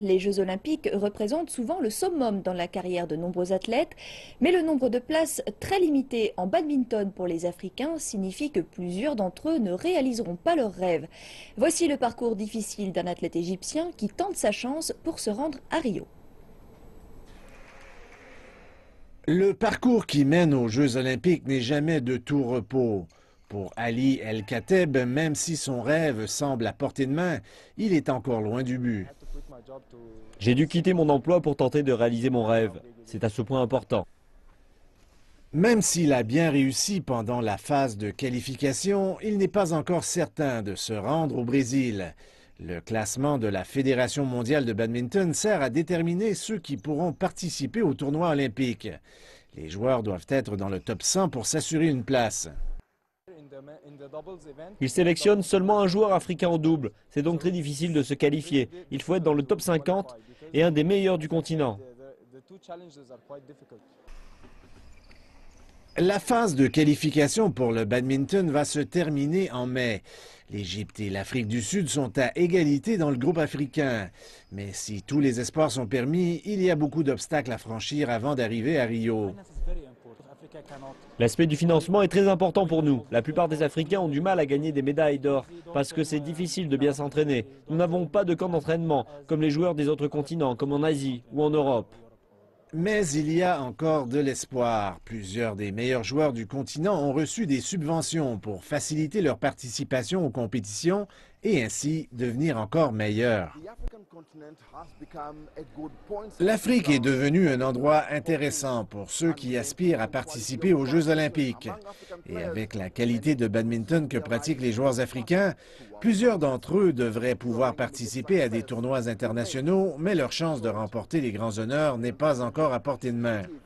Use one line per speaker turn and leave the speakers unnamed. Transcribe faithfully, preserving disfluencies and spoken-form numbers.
Les Jeux olympiques représentent souvent le summum dans la carrière de nombreux athlètes, mais le nombre de places très limité en badminton pour les Africains signifie que plusieurs d'entre eux ne réaliseront pas leurs rêves. Voici le parcours difficile d'un athlète égyptien qui tente sa chance pour se rendre à Rio.
Le parcours qui mène aux Jeux olympiques n'est jamais de tout repos. Pour Ali El-Khateb, même si son rêve semble à portée de main, il est encore loin du but.
J'ai dû quitter mon emploi pour tenter de réaliser mon rêve. C'est à ce point important.
Même s'il a bien réussi pendant la phase de qualification, il n'est pas encore certain de se rendre au Brésil. Le classement de la Fédération mondiale de badminton sert à déterminer ceux qui pourront participer au tournoi olympique. Les joueurs doivent être dans le top cent pour s'assurer une place.
Il sélectionne seulement un joueur africain en double. C'est donc très difficile de se qualifier. Il faut être dans le top cinquante et un des meilleurs du continent.
La phase de qualification pour le badminton va se terminer en mai. L'Égypte et l'Afrique du Sud sont à égalité dans le groupe africain. Mais si tous les espoirs sont permis, il y a beaucoup d'obstacles à franchir avant d'arriver à Rio.
L'aspect du financement est très important pour nous. La plupart des Africains ont du mal à gagner des médailles d'or parce que c'est difficile de bien s'entraîner. Nous n'avons pas de camp d'entraînement comme les joueurs des autres continents, comme en Asie ou en Europe.
Mais il y a encore de l'espoir. Plusieurs des meilleurs joueurs du continent ont reçu des subventions pour faciliter leur participation aux compétitions et ainsi devenir encore meilleurs. L'Afrique est devenue un endroit intéressant pour ceux qui aspirent à participer aux Jeux olympiques. Et avec la qualité de badminton que pratiquent les joueurs africains, plusieurs d'entre eux devraient pouvoir participer à des tournois internationaux, mais leur chance de remporter les grands honneurs n'est pas encore à portée de main.